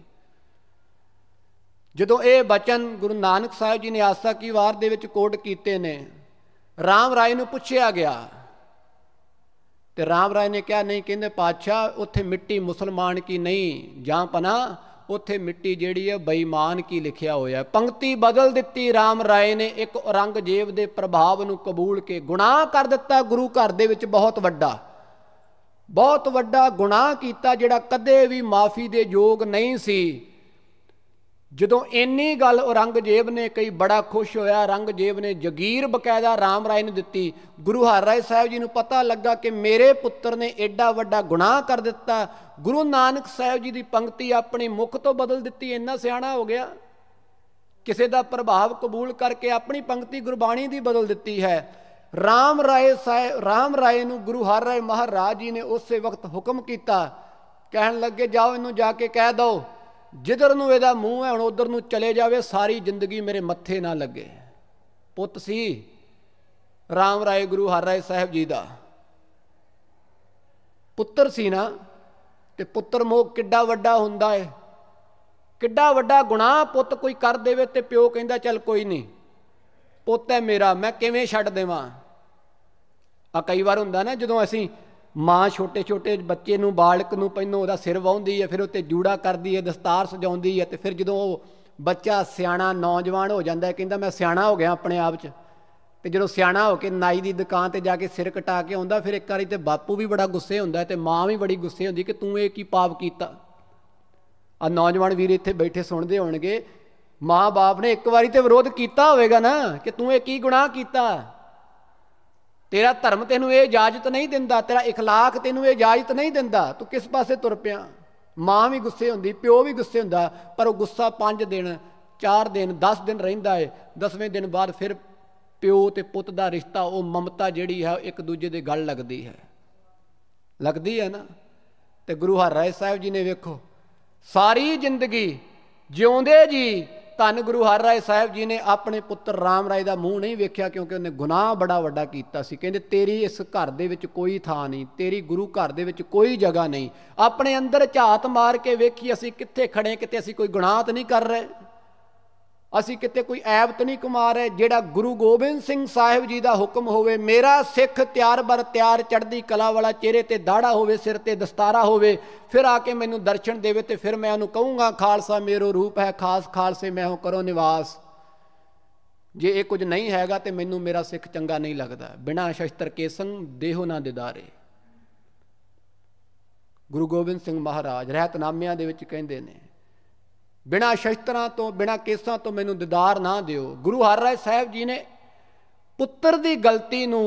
ਜਦੋਂ ਇਹ ਬਚਨ ਗੁਰੂ ਨਾਨਕ ਸਾਹਿਬ ਜੀ ਨੇ ਆਸਾ ਕੀ ਵਾਰ ਦੇ ਵਿੱਚ ਕੋਟ ਕੀਤੇ ਨੇ, ਰਾਮ ਰਾਏ ਨੂੰ ਪੁੱਛਿਆ ਗਿਆ ਤੇ ਰਾਮ ਰਾਏ ਨੇ ਕਿਹਾ ਨਹੀਂ, ਕਹਿੰਦੇ ਪਾਤਸ਼ਾਹ ਉੱਥੇ ਮਿੱਟੀ ਮੁਸਲਮਾਨ ਕੀ ਨਹੀਂ, ਜਾਂ ਪਨਾ ਉੱਥੇ ਮਿੱਟੀ ਜਿਹੜੀ ਹੈ ਬੇਈਮਾਨ ਕੀ ਲਿਖਿਆ ਹੋਇਆ। ਪੰਕਤੀ ਬਦਲ ਦਿੱਤੀ ਰਾਮ ਰਾਏ ਨੇ ਇੱਕ ਔਰੰਗਜ਼ੇਬ ਦੇ ਪ੍ਰਭਾਵ ਨੂੰ ਕਬੂਲ ਕੇ। ਗੁਨਾਹ ਕਰ ਦਿੱਤਾ ਗੁਰੂ ਘਰ ਦੇ ਵਿੱਚ, ਬਹੁਤ ਵੱਡਾ ਬਹੁਤ ਵੱਡਾ ਗੁਨਾਹ ਕੀਤਾ ਜਿਹੜਾ ਕਦੇ ਵੀ ਮਾਫੀ ਦੇ ਯੋਗ ਨਹੀਂ ਸੀ। ਜਦੋਂ ਇੰਨੀ ਗੱਲ ਔਰੰਗਜ਼ੇਬ ਨੇ ਕਹੀ, ਬੜਾ ਖੁਸ਼ ਹੋਇਆ। ਔਰੰਗਜ਼ੇਬ ਨੇ ਜਗੀਰ ਬਕਾਇਦਾ ਰਾਮ ਰਾਏ ਨੂੰ ਦਿੱਤੀ। ਗੁਰੂ ਹਰਿਰਾਏ ਸਾਹਿਬ ਜੀ ਨੂੰ ਪਤਾ ਲੱਗਾ ਕਿ ਮੇਰੇ ਪੁੱਤਰ ਨੇ ਐਡਾ ਵੱਡਾ ਗੁਨਾਹ ਕਰ ਦਿੱਤਾ। ਗੁਰੂ ਨਾਨਕ ਸਾਹਿਬ ਜੀ ਦੀ ਪੰਕਤੀ ਆਪਣੀ ਮੁਖ ਤੋਂ ਬਦਲ ਦਿੱਤੀ। ਇੰਨਾ ਸਿਆਣਾ ਹੋ ਗਿਆ, ਕਿਸੇ ਦਾ ਪ੍ਰਭਾਵ ਕਬੂਲ ਕਰਕੇ ਆਪਣੀ ਪੰਕਤੀ ਗੁਰਬਾਣੀ ਦੀ ਬਦਲ ਦਿੱਤੀ ਹੈ। ਰਾਮ ਰਾਏ ਸਾਹਿਬ ਰਾਮ ਰਾਏ ਨੂੰ ਗੁਰੂ ਹਰਿਰਾਏ ਮਹਾਰਾਜ ਜੀ ਨੇ ਉਸੇ ਵਕਤ ਹੁਕਮ ਕੀਤਾ, ਕਹਿਣ ਲੱਗੇ ਜਾਓ ਇਹਨੂੰ ਜਾ ਕੇ ਕਹਿ ਦਿਓ ਜਿੱਧਰ ਨੂੰ ਇਹਦਾ ਮੂੰਹ ਹੈ ਹੁਣ ਉਧਰ ਨੂੰ ਚਲੇ ਜਾਵੇ, ਸਾਰੀ ਜ਼ਿੰਦਗੀ ਮੇਰੇ ਮੱਥੇ ਨਾ ਲੱਗੇ। ਪੁੱਤ ਸੀ ਰਾਮ ਰਾਏ ਗੁਰੂ ਹਰਿਰਾਏ ਸਾਹਿਬ ਜੀ ਦਾ, ਪੁੱਤਰ ਸੀ ਨਾ, ਤੇ ਪੁੱਤਰ ਮੋਹ ਕਿੱਡਾ ਵੱਡਾ ਹੁੰਦਾ ਹੈ। ਕਿੱਡਾ ਵੱਡਾ ਗੁਨਾਹ ਪੁੱਤ ਕੋਈ ਕਰ ਦੇਵੇ ਤੇ ਪਿਓ ਕਹਿੰਦਾ ਚੱਲ ਕੋਈ ਨਹੀਂ, ਪੁੱਤ ਹੈ ਮੇਰਾ, ਮੈਂ ਕਿਵੇਂ ਛੱਡ ਦੇਵਾਂ। ਆ ਕਈ ਵਾਰ ਹੁੰਦਾ ਨਾ, ਜਦੋਂ ਅਸੀਂ ਮਾਂ ਛੋਟੇ ਛੋਟੇ ਬੱਚੇ ਨੂੰ, ਬਾਲਕ ਨੂੰ ਪਹਿਲੋਂ ਉਹਦਾ ਸਿਰ ਵਾਹੁੰਦੀ ਹੈ, ਫਿਰ ਉੱਤੇ ਜੂੜਾ ਕਰਦੀ ਹੈ, ਦਸਤਾਰ ਸਜਾਉਂਦੀ ਹੈ, ਅਤੇ ਫਿਰ ਜਦੋਂ ਉਹ ਬੱਚਾ ਸਿਆਣਾ ਨੌਜਵਾਨ ਹੋ ਜਾਂਦਾ ਹੈ, ਕਹਿੰਦਾ ਮੈਂ ਸਿਆਣਾ ਹੋ ਗਿਆ ਆਪਣੇ ਆਪ 'ਚ। ਅਤੇ ਜਦੋਂ ਸਿਆਣਾ ਹੋ ਕੇ ਨਾਈ ਦੀ ਦੁਕਾਨ 'ਤੇ ਜਾ ਕੇ ਸਿਰ ਕਟਾ ਕੇ ਆਉਂਦਾ, ਫਿਰ ਇੱਕ ਵਾਰੀ ਤਾਂ ਬਾਪੂ ਵੀ ਬੜਾ ਗੁੱਸੇ ਹੁੰਦਾ ਅਤੇ ਮਾਂ ਵੀ ਬੜੀ ਗੁੱਸੇ ਹੁੰਦੀ ਕਿ ਤੂੰ ਇਹ ਕੀ ਪਾਪ ਕੀਤਾ। ਆ ਨੌਜਵਾਨ ਵੀਰ ਇੱਥੇ ਬੈਠੇ ਸੁਣਦੇ ਹੋਣਗੇ, ਮਾਂ ਬਾਪ ਨੇ ਇੱਕ ਵਾਰੀ ਤਾਂ ਵਿਰੋਧ ਕੀਤਾ ਹੋਵੇਗਾ ਨਾ ਕਿ ਤੂੰ ਇਹ ਕੀ ਗੁਨਾਹ ਕੀਤਾ, ਤੇਰਾ ਧਰਮ ਤੈਨੂੰ ਇਹ ਇਜਾਜ਼ਤ ਨਹੀਂ ਦਿੰਦਾ, ਤੇਰਾ ਇਖਲਾਕ ਤੈਨੂੰ ਇਹ ਇਜਾਜ਼ਤ ਨਹੀਂ ਦਿੰਦਾ, ਤੂੰ ਕਿਸ ਪਾਸੇ ਤੁਰ ਪਿਆ। ਮਾਂ ਵੀ ਗੁੱਸੇ ਹੁੰਦੀ, ਪਿਓ ਵੀ ਗੁੱਸੇ ਹੁੰਦਾ, ਪਰ ਉਹ ਗੁੱਸਾ ਪੰਜ ਦਿਨ ਚਾਰ ਦਿਨ ਦਸ ਦਿਨ ਰਹਿੰਦਾ ਹੈ। ਦਸਵੇਂ ਦਿਨ ਬਾਅਦ ਫਿਰ ਪਿਓ ਤੇ ਪੁੱਤ ਦਾ ਰਿਸ਼ਤਾ, ਉਹ ਮਮਤਾ ਜਿਹੜੀ ਹੈ ਇੱਕ ਦੂਜੇ ਦੇ ਗਲ ਲੱਗਦੀ ਹੈ, ਲੱਗਦੀ ਹੈ ਨਾ। ਤੇ ਗੁਰੂ ਹਰਿਰਾਏ ਸਾਹਿਬ ਜੀ ਨੇ ਵੇਖੋ ਸਾਰੀ ਜ਼ਿੰਦਗੀ ਜਿਉਂਦੇ ਜੀ ਧੰਨ ਗੁਰੂ ਹਰਿਰਾਏ ਸਾਹਿਬ ਜੀ ਨੇ ਆਪਣੇ ਪੁੱਤਰ ਰਾਮ ਰਾਏ ਦਾ ਮੂੰਹ ਨਹੀਂ ਵੇਖਿਆ, ਕਿਉਂਕਿ ਉਹਨੇ ਗੁਨਾਹ ਬੜਾ ਵੱਡਾ ਕੀਤਾ ਸੀ। ਕਹਿੰਦੇ ਤੇਰੀ ਇਸ ਘਰ ਦੇ ਵਿੱਚ ਕੋਈ ਥਾਂ ਨਹੀਂ, ਤੇਰੀ ਗੁਰੂ ਘਰ ਦੇ ਵਿੱਚ ਕੋਈ ਜਗ੍ਹਾ ਨਹੀਂ। ਆਪਣੇ ਅੰਦਰ ਝਾਤ ਮਾਰ ਕੇ ਵੇਖੀ ਅਸੀਂ ਕਿੱਥੇ ਖੜੇ, ਕਿਤੇ ਅਸੀਂ ਕੋਈ ਗੁਨਾਹ ਤਾਂ ਨਹੀਂ ਕਰ ਰਹੇ, ਅਸੀਂ ਕਿਤੇ ਕੋਈ ਐਬ ਤਾਂ ਨਹੀਂ ਕਮਾ ਰਹੇ। ਜਿਹੜਾ ਗੁਰੂ ਗੋਬਿੰਦ ਸਿੰਘ ਸਾਹਿਬ ਜੀ ਦਾ ਹੁਕਮ ਹੋਵੇ, ਮੇਰਾ ਸਿੱਖ ਤਿਆਰ ਬਰ ਤਿਆਰ ਚੜ੍ਹਦੀ ਕਲਾ ਵਾਲਾ, ਚਿਹਰੇ ਤੇ ਦਾੜਾ ਹੋਵੇ, ਸਿਰ ਤੇ ਦਸਤਾਰਾ ਹੋਵੇ, ਫਿਰ ਆ ਕੇ ਮੈਨੂੰ ਦਰਸ਼ਨ ਦੇਵੇ, ਤੇ ਫਿਰ ਮੈਂ ਉਹਨੂੰ ਕਹੂੰਗਾ ਖਾਲਸਾ ਮੇਰੋ ਰੂਪ ਹੈ, ਖਾਸ ਖਾਲਸੇ ਮੈਂ ਹੋ ਕਰੋ ਨਿਵਾਸ। ਜੇ ਇਹ ਕੁਝ ਨਹੀਂ ਹੈਗਾ ਤੇ ਮੈਨੂੰ ਮੇਰਾ ਸਿੱਖ ਚੰਗਾ ਨਹੀਂ ਲੱਗਦਾ। ਬਿਨਾਂ ਸ਼ਸਤਰ ਕੇਸੰ ਦੇਹੋ ਨਾ ਦਿਦਾਰੇ। ਗੁਰੂ ਗੋਬਿੰਦ ਸਿੰਘ ਮਹਾਰਾਜ ਰਹਿਤਨਾਮਿਆਂ ਦੇ ਵਿੱਚ ਕਹਿੰਦੇ ਨੇ, ਬਿਨਾਂ ਸ਼ਸਤਰਾਂ ਤੋਂ ਬਿਨਾਂ ਕੇਸਾਂ ਤੋਂ ਮੈਨੂੰ ਦੀਦਾਰ ਨਾ ਦਿਓ। ਗੁਰੂ ਹਰਿਰਾਏ ਸਾਹਿਬ ਜੀ ਨੇ ਪੁੱਤਰ ਦੀ ਗਲਤੀ ਨੂੰ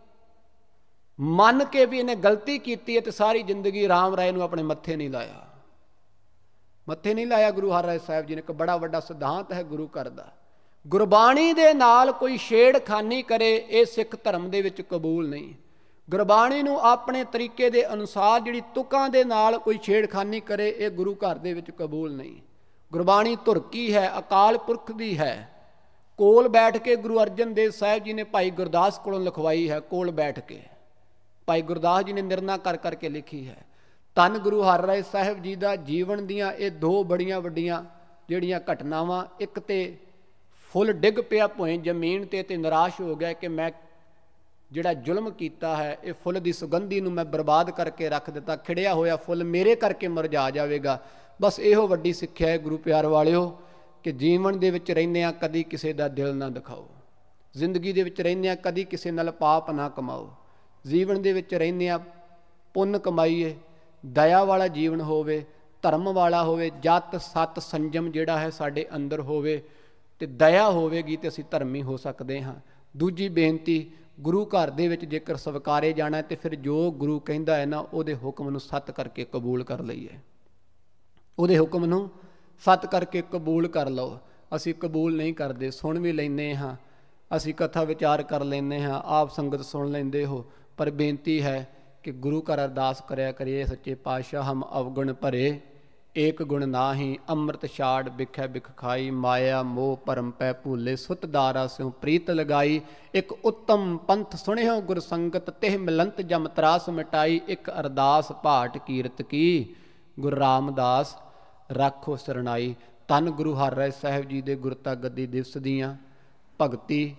ਮੰਨ ਕੇ ਵੀ ਇਹਨੇ ਗਲਤੀ ਕੀਤੀ ਹੈ, ਤੇ ਸਾਰੀ ਜ਼ਿੰਦਗੀ ਰਾਮ ਰਾਏ ਨੂੰ ਆਪਣੇ ਮੱਥੇ ਨਹੀਂ ਲਾਇਆ, ਮੱਥੇ ਨਹੀਂ ਲਾਇਆ ਗੁਰੂ ਹਰਿਰਾਏ ਸਾਹਿਬ ਜੀ ਨੇ। ਇੱਕ ਬੜਾ ਵੱਡਾ ਸਿਧਾਂਤ ਹੈ ਗੁਰੂ ਘਰ ਦਾ, ਗੁਰਬਾਣੀ ਦੇ ਨਾਲ ਕੋਈ ਛੇੜਖਾਨੀ ਕਰੇ ਇਹ ਸਿੱਖ ਧਰਮ ਦੇ ਵਿੱਚ ਕਬੂਲ ਨਹੀਂ। ਗੁਰਬਾਣੀ ਨੂੰ ਆਪਣੇ ਤਰੀਕੇ ਦੇ ਅਨੁਸਾਰ ਜਿਹੜੀ ਤੁਕਾਂ ਦੇ ਨਾਲ ਕੋਈ ਛੇੜਖਾਨੀ ਕਰੇ ਇਹ ਗੁਰੂ ਘਰ ਦੇ ਵਿੱਚ ਕਬੂਲ ਨਹੀਂ। ਗੁਰਬਾਣੀ ਧੁਰ ਕੀ ਹੈ, ਅਕਾਲ ਪੁਰਖ ਦੀ ਹੈ। ਕੋਲ ਬੈਠ ਕੇ ਗੁਰੂ ਅਰਜਨ ਦੇਵ ਸਾਹਿਬ ਜੀ ਨੇ ਭਾਈ ਗੁਰਦਾਸ ਕੋਲੋਂ ਲਿਖਵਾਈ ਹੈ, ਕੋਲ ਬੈਠ ਕੇ ਭਾਈ ਗੁਰਦਾਸ ਜੀ ਨੇ ਨਿਰਣਾ ਕਰ ਕਰਕੇ ਲਿਖੀ ਹੈ। ਧੰਨ ਗੁਰੂ ਹਰਿਰਾਏ ਸਾਹਿਬ ਜੀ ਦਾ ਜੀਵਨ ਦੀਆਂ ਇਹ ਦੋ ਬੜੀਆਂ ਵੱਡੀਆਂ ਜਿਹੜੀਆਂ ਘਟਨਾਵਾਂ, ਇੱਕ ਤੇ ਫੁੱਲ ਡਿੱਗ ਪਿਆ ਭੋਏ ਜ਼ਮੀਨ 'ਤੇ ਤੇ ਨਿਰਾਸ਼ ਹੋ ਗਿਆ ਕਿ ਮੈਂ ਜਿਹੜਾ ਜ਼ੁਲਮ ਕੀਤਾ ਹੈ, ਇਹ ਫੁੱਲ ਦੀ ਸੁਗੰਧੀ ਨੂੰ ਮੈਂ ਬਰਬਾਦ ਕਰਕੇ ਰੱਖ ਦਿੱਤਾ, ਖਿੜਿਆ ਹੋਇਆ ਫੁੱਲ ਮੇਰੇ ਕਰਕੇ ਮੁਰਝਾ ਜਾਵੇਗਾ। ਬਸ ਇਹੋ ਵੱਡੀ ਸਿੱਖਿਆ ਹੈ ਗੁਰੂ ਪਿਆਰ ਵਾਲਿਓ, ਕਿ ਜੀਵਨ ਦੇ ਵਿੱਚ ਰਹਿੰਦਿਆਂ ਕਦੀ ਕਿਸੇ ਦਾ ਦਿਲ ਨਾ ਦਿਖਾਓ, ਜ਼ਿੰਦਗੀ ਦੇ ਵਿੱਚ ਰਹਿੰਦਿਆਂ ਕਦੀ ਕਿਸੇ ਨਾਲ ਪਾਪ ਨਾ ਕਮਾਓ, ਜੀਵਨ ਦੇ ਵਿੱਚ ਰਹਿੰਦਿਆਂ ਪੁੰਨ ਕਮਾਈਏ, ਦਇਆ ਵਾਲਾ ਜੀਵਨ ਹੋਵੇ, ਧਰਮ ਵਾਲਾ ਹੋਵੇ, ਜਤ ਸਤ ਸੰਜਮ ਜਿਹੜਾ ਹੈ ਸਾਡੇ ਅੰਦਰ ਹੋਵੇ, ਤੇ ਦਇਆ ਹੋਵੇਗੀ ਤੇ ਅਸੀਂ ਧਰਮੀ ਹੋ ਸਕਦੇ ਹਾਂ। ਦੂਜੀ ਬੇਨਤੀ, ਗੁਰੂ ਘਰ ਦੇ ਵਿੱਚ ਜੇਕਰ ਸਵਕਾਰੇ ਜਾਣਾ ਤੇ ਫਿਰ ਜੋ ਗੁਰੂ ਕਹਿੰਦਾ ਹੈ ਨਾ, ਉਹਦੇ ਹੁਕਮ ਨੂੰ ਸੱਤ ਕਰਕੇ ਕਬੂਲ ਕਰ ਲਈਏ, ਉਹਦੇ ਹੁਕਮ ਨੂੰ ਸੱਤ ਕਰਕੇ ਕਬੂਲ ਕਰ ਲਓ। ਅਸੀਂ ਕਬੂਲ ਨਹੀਂ ਕਰਦੇ, ਸੁਣ ਵੀ ਲੈਂਦੇ ਹਾਂ, ਅਸੀਂ ਕਥਾ ਵਿਚਾਰ ਕਰ ਲੈਂਦੇ ਹਾਂ, ਆਪ ਸੰਗਤ ਸੁਣ ਲੈਂਦੇ ਹੋ, ਪਰ ਬੇਨਤੀ ਹੈ ਕਿ ਗੁਰੂ ਘਰ ਅਰਦਾਸ ਕਰਿਆ ਕਰੀਏ, ਸੱਚੇ ਪਾਤਸ਼ਾਹ ਹਮ ਅਵਗੁਣ ਭਰੇ ਏਕ ਗੁਣ ਨਾਹੀ, ਅੰਮ੍ਰਿਤ ਛਾੜ ਬਿਖੈ ਬਿਖ ਖਾਈ, ਮਾਇਆ ਮੋਹ ਭਰਮ ਪੈ ਭੂਲੇ, ਸੁਤ ਦਾਰਾ ਸਿਉ ਪ੍ਰੀਤ ਲਗਾਈ, ਇੱਕ ਉੱਤਮ ਪੰਥ ਸੁਣਿਓ ਗੁਰ ਸੰਗਤ, ਤਿਹ ਮਿਲੰਤ ਜਮ ਤਰਾਸ ਮਿਟਾਈ, ਇੱਕ ਅਰਦਾਸ ਭਾਟ ਕੀਰਤ ਕੀ, ਗੁਰੂ ਰਾਮਦਾਸ ਰੱਖੋ ਸਰਣਾਈ। ਧੰਨ ਗੁਰੂ ਹਰਿਰਾਏ ਸਾਹਿਬ ਜੀ ਦੇ ਗੁਰਤਾ ਗੱਦੀ ਦਿਵਸ ਦੀਆਂ ਭਗਤੀ,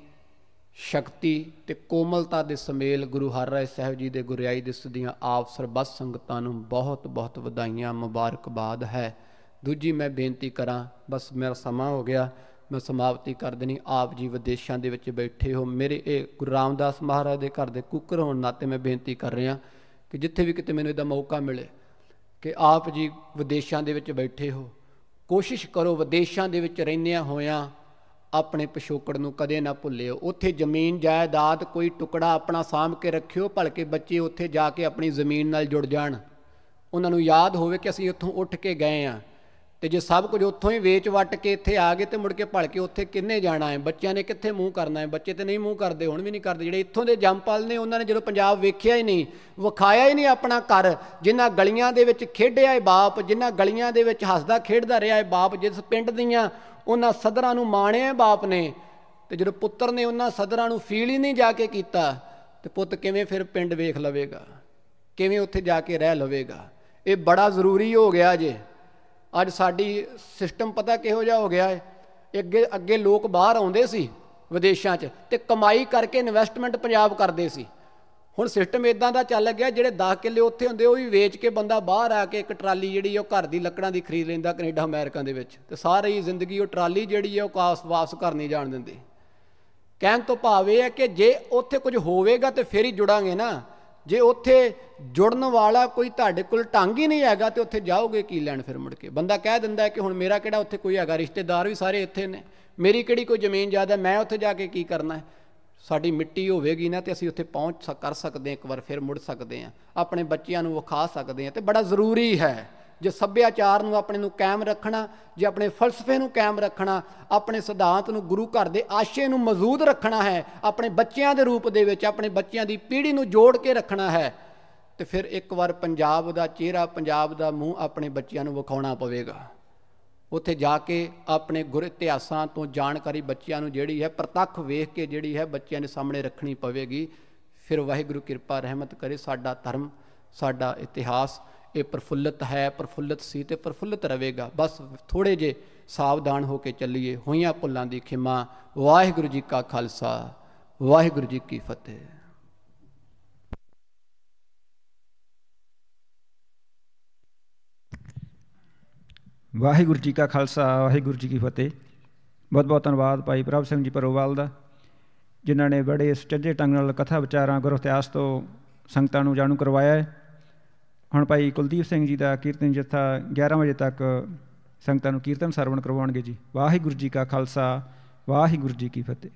ਸ਼ਕਤੀ ਤੇ ਕੋਮਲਤਾ ਦੇ ਸਮੇਲ ਗੁਰੂ ਹਰਿਰਾਏ ਸਾਹਿਬ ਜੀ ਦੇ ਗੁਰਿਆਈ ਦਿਵਸ ਦੀਆਂ ਆਪ ਸਰਬੱਤ ਸੰਗਤਾਂ ਨੂੰ ਬਹੁਤ ਬਹੁਤ ਵਧਾਈਆਂ, ਮੁਬਾਰਕਬਾਦ ਹੈ। ਦੂਜੀ ਮੈਂ ਬੇਨਤੀ ਕਰਾਂ, ਬਸ ਮੇਰਾ ਸਮਾਂ ਹੋ ਗਿਆ, ਮੈਂ ਸਮਾਪਤੀ ਕਰ ਦੇਣੀ। ਆਪ ਜੀ ਵਿਦੇਸ਼ਾਂ ਦੇ ਵਿੱਚ ਬੈਠੇ ਹੋ, ਮੇਰੇ ਇਹ ਗੁਰੂ ਰਾਮਦਾਸ ਮਹਾਰਾਜ ਦੇ ਘਰ ਦੇ ਕੁੱਕਰ ਹੋਣ ਨਾਤੇ ਮੈਂ ਬੇਨਤੀ ਕਰ ਰਿਹਾ ਕਿ ਜਿੱਥੇ ਵੀ ਕਿਤੇ ਮੈਨੂੰ ਇਹਦਾ ਮੌਕਾ ਮਿਲੇ ਕਿ ਆਪ ਜੀ ਵਿਦੇਸ਼ਾਂ ਦੇ ਵਿੱਚ ਬੈਠੇ ਹੋ, ਕੋਸ਼ਿਸ਼ ਕਰੋ ਵਿਦੇਸ਼ਾਂ ਦੇ ਵਿੱਚ ਰਹਿੰਦਿਆਂ ਹੋਇਆਂ ਆਪਣੇ ਪਿਛੋਕੜ ਨੂੰ ਕਦੇ ਨਾ ਭੁੱਲਿਓ। ਉੱਥੇ ਜ਼ਮੀਨ ਜਾਇਦਾਦ ਕੋਈ ਟੁਕੜਾ ਆਪਣਾ ਸਾਂਭ ਕੇ ਰੱਖਿਓ, ਭਲਕੇ ਬੱਚੇ ਉੱਥੇ ਜਾ ਕੇ ਆਪਣੀ ਜ਼ਮੀਨ ਨਾਲ ਜੁੜ ਜਾਣ, ਉਹਨਾਂ ਨੂੰ ਯਾਦ ਹੋਵੇ ਕਿ ਅਸੀਂ ਉੱਥੋਂ ਉੱਠ ਕੇ ਗਏ ਹਾਂ, ਤੇ ਜੇ ਸਭ ਕੁਝ ਉੱਥੋਂ ਹੀ ਵੇਚ ਵੱਟ ਕੇ ਇੱਥੇ ਆ ਗਏ ਤੇ ਮੁੜ ਕੇ ਭਲਕੇ ਉੱਥੇ ਕਿੰਨੇ ਜਾਣਾ ਹੈ, ਬੱਚਿਆਂ ਨੇ ਕਿੱਥੇ ਮੂੰਹ ਕਰਨਾ ਹੈ। ਬੱਚੇ ਤੇ ਨਹੀਂ ਮੂੰਹ ਕਰਦੇ, ਹੁਣ ਵੀ ਨਹੀਂ ਕਰਦੇ। ਜਿਹੜੇ ਇੱਥੋਂ ਦੇ ਜੰਮਪਲ ਨੇ, ਉਹਨਾਂ ਨੇ ਜਦੋਂ ਪੰਜਾਬ ਵੇਖਿਆ ਹੀ ਨਹੀਂ, ਵਿਖਾਇਆ ਹੀ ਨਹੀਂ ਆਪਣਾ ਘਰ, ਜਿਨ੍ਹਾਂ ਗਲੀਆਂ ਦੇ ਵਿੱਚ ਖੇਡਿਆ ਹੈ ਬਾਪ, ਜਿਨ੍ਹਾਂ ਗਲੀਆਂ ਦੇ ਵਿੱਚ ਹੱਸਦਾ ਖੇਡਦਾ ਰਿਹਾ ਹੈ ਬਾਪ, ਜਿਸ ਪਿੰਡ ਦੀਆਂ ਉਹਨਾਂ ਸਦਰਾਂ ਨੂੰ ਮਾਣਿਆ ਬਾਪ ਨੇ, ਤੇ ਜਦੋਂ ਪੁੱਤਰ ਨੇ ਉਹਨਾਂ ਸਦਰਾਂ ਨੂੰ ਫੀਲ ਹੀ ਨਹੀਂ ਜਾ ਕੇ ਕੀਤਾ, ਤੇ ਪੁੱਤ ਕਿਵੇਂ ਫਿਰ ਪਿੰਡ ਵੇਖ ਲਵੇਗਾ, ਕਿਵੇਂ ਉੱਥੇ ਜਾ ਕੇ ਰਹਿ ਲਵੇਗਾ। ਇਹ ਬੜਾ ਜ਼ਰੂਰੀ ਹੋ ਗਿਆ ਜੇ। ਅੱਜ ਸਾਡੀ ਸਿਸਟਮ ਪਤਾ ਕਿਹੋ ਜਿਹਾ ਹੋ ਗਿਆ ਹੈ, ਅੱਗੇ ਅੱਗੇ ਲੋਕ ਬਾਹਰ ਆਉਂਦੇ ਸੀ ਵਿਦੇਸ਼ਾਂ 'ਚ ਤੇ ਕਮਾਈ ਕਰਕੇ ਇਨਵੈਸਟਮੈਂਟ ਪੰਜਾਬ ਕਰਦੇ ਸੀ। ਹੁਣ ਸਿਸਟਮ ਇੱਦਾਂ ਦਾ ਚੱਲ ਗਿਆ, ਜਿਹੜੇ ਦਸ ਕਿੱਲੇ ਉੱਥੇ ਹੁੰਦੇ ਉਹ ਵੀ ਵੇਚ ਕੇ ਬੰਦਾ ਬਾਹਰ ਆ ਕੇ ਇੱਕ ਟਰਾਲੀ ਜਿਹੜੀ ਉਹ ਘਰ ਦੀ ਲੱਕੜਾਂ ਦੀ ਖਰੀਦ ਲੈਂਦਾ ਕੈਨੇਡਾ ਅਮਰੀਕਾ ਦੇ ਵਿੱਚ, ਤੇ ਸਾਰੀ ਜ਼ਿੰਦਗੀ ਉਹ ਟਰਾਲੀ ਜਿਹੜੀ ਹੈ ਉਹ ਕਾਸ ਵਾਪਸ ਘਰ ਨਹੀਂ ਜਾਣ ਦਿੰਦੇ। ਕਹਿਣ ਤੋਂ ਭਾਵ ਇਹ ਹੈ ਕਿ ਜੇ ਉੱਥੇ ਕੁਝ ਹੋਵੇਗਾ ਤੇ ਫਿਰ ਹੀ ਜੁੜਾਂਗੇ ਨਾ, ਜੇ ਉੱਥੇ ਜੁੜਨ ਵਾਲਾ ਕੋਈ ਤੁਹਾਡੇ ਕੋਲ ਢੰਗ ਹੀ ਨਹੀਂ ਹੈਗਾ ਤੇ ਉੱਥੇ ਜਾਓਗੇ ਕੀ ਲੈਣ। ਫਿਰ ਮੁੜ ਕੇ ਬੰਦਾ ਕਹਿ ਦਿੰਦਾ ਹੈ ਕਿ ਹੁਣ ਮੇਰਾ ਕਿਹੜਾ ਉੱਥੇ ਕੋਈ ਹੈਗਾ, ਰਿਸ਼ਤੇਦਾਰ ਵੀ ਸਾਰੇ ਇੱਥੇ ਨੇ, ਮੇਰੀ ਕਿਹੜੀ ਕੋਈ ਜ਼ਮੀਨ ਜ਼ਿਆਦਾ, ਮੈਂ ਉੱਥੇ ਜਾ ਕੇ ਕੀ ਕਰਨਾ ਹੈ। ਸਾਡੀ ਮਿੱਟੀ ਹੋਵੇਗੀ ਨਾ ਤੇ ਅਸੀਂ ਉੱਥੇ ਪਹੁੰਚ ਕਰ ਸਕਦੇ ਹਾਂ, ਇੱਕ ਵਾਰ ਫਿਰ ਮੁੜ ਸਕਦੇ ਹਾਂ, ਆਪਣੇ ਬੱਚਿਆਂ ਨੂੰ ਵਿਖਾ ਸਕਦੇ ਹਾਂ। ਤੇ ਬੜਾ ਜ਼ਰੂਰੀ ਹੈ ਜੇ ਸੱਭਿਆਚਾਰ ਨੂੰ ਆਪਣੇ ਨੂੰ ਕਾਇਮ ਰੱਖਣਾ, ਜੇ ਆਪਣੇ ਫਲਸਫੇ ਨੂੰ ਕਾਇਮ ਰੱਖਣਾ, ਆਪਣੇ ਸਿਧਾਂਤ ਨੂੰ, ਗੁਰੂ ਘਰ ਦੇ ਆਸ਼ੇ ਨੂੰ ਮੌਜੂਦ ਰੱਖਣਾ ਹੈ, ਆਪਣੇ ਬੱਚਿਆਂ ਦੇ ਰੂਪ ਦੇ ਵਿੱਚ ਆਪਣੇ ਬੱਚਿਆਂ ਦੀ ਪੀੜ੍ਹੀ ਨੂੰ ਜੋੜ ਕੇ ਰੱਖਣਾ ਹੈ, ਤੇ ਫਿਰ ਇੱਕ ਵਾਰ ਪੰਜਾਬ ਦਾ ਚਿਹਰਾ, ਪੰਜਾਬ ਦਾ ਮੂੰਹ ਆਪਣੇ ਬੱਚਿਆਂ ਨੂੰ ਵਿਖਾਉਣਾ ਪਵੇਗਾ। ਉੱਥੇ ਜਾ ਕੇ ਆਪਣੇ ਗੁਰ ਇਤਿਹਾਸਾਂ ਤੋਂ ਜਾਣਕਾਰੀ ਬੱਚਿਆਂ ਨੂੰ ਜਿਹੜੀ ਹੈ ਪ੍ਰਤੱਖ ਵੇਖ ਕੇ ਜਿਹੜੀ ਹੈ ਬੱਚਿਆਂ ਦੇ ਸਾਹਮਣੇ ਰੱਖਣੀ ਪਵੇਗੀ। ਫਿਰ ਵਾਹਿਗੁਰੂ ਕਿਰਪਾ ਰਹਿਮਤ ਕਰੇ, ਸਾਡਾ ਧਰਮ, ਸਾਡਾ ਇਤਿਹਾਸ ਇਹ ਪ੍ਰਫੁੱਲਤ ਹੈ, ਪ੍ਰਫੁੱਲਤ ਸੀ ਤੇ ਪ੍ਰਫੁੱਲਤ ਰਹੇਗਾ। ਬਸ ਥੋੜ੍ਹੇ ਜਿਹੇ ਸਾਵਧਾਨ ਹੋ ਕੇ ਚੱਲੀਏ। ਹੋਈਆਂ ਭੁੱਲਾਂ ਦੀ ਖਿਮਾ। ਵਾਹਿਗੁਰੂ ਜੀ ਕਾ ਖਾਲਸਾ, ਵਾਹਿਗੁਰੂ ਜੀ ਕੀ ਫਤਿਹ। ਵਾਹਿਗੁਰੂ ਜੀ ਕਾ ਖਾਲਸਾ, ਵਾਹਿਗੁਰੂ ਜੀ ਕੀ ਫਤਿਹ। ਬਹੁਤ ਬਹੁਤ ਧੰਨਵਾਦ ਭਾਈ ਪ੍ਰਭ ਸਿੰਘ ਜੀ ਭਰੋਵਾਲ ਦਾ, ਜਿਨ੍ਹਾਂ ਨੇ ਬੜੇ ਸੁਚੱਜੇ ਢੰਗ ਨਾਲ ਕਥਾ ਵਿਚਾਰਾਂ ਗੁਰੂ ਇਤਿਹਾਸ ਤੋਂ ਸੰਗਤਾਂ ਨੂੰ ਜਾਣੂ ਕਰਵਾਇਆ ਹੈ। ਹੁਣ ਭਾਈ ਕੁਲਦੀਪ ਸਿੰਘ ਜੀ ਦਾ ਕੀਰਤਨ ਜੱਥਾ ਗਿਆਰਾਂ ਵਜੇ ਤੱਕ ਸੰਗਤਾਂ ਨੂੰ ਕੀਰਤਨ ਸਰਵਣ ਕਰਵਾਉਣਗੇ ਜੀ। ਵਾਹਿਗੁਰੂ ਜੀ ਕਾ ਖਾਲਸਾ, ਵਾਹਿਗੁਰੂ ਜੀ ਕੀ ਫਤਿਹ।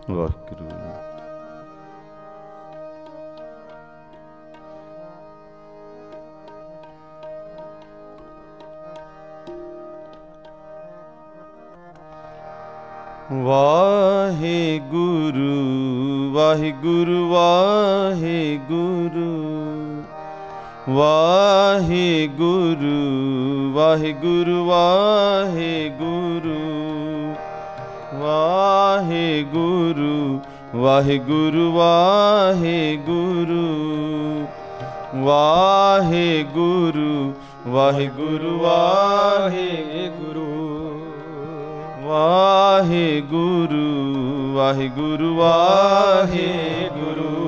ਵਾਹਿਗੁਰੂ। ਵਾਹਿਗੁਰੂ ਵਾਹਿਗੁਰੂ ਵਾਹਿਗੁਰੂ ਵਾਹਿਗੁਰੂ ਵਾਹਿਗੁਰੂ ਵਾਹਿਗੁਰੂ ਵਾਹਿਗੁਰੂ ਵਾਹਿਗੁਰੂ ਵਾਹਿਗੁਰੂ ਵਾਹਿਗੁਰੂ ਵਾਹਿਗੁਰੂ ਵਾਹਿਗੁਰੂ ਵਾਹਿਗੁਰੂ ਵਾਹਿਗੁਰੂ ਵਾਹਿਗੁਰੂ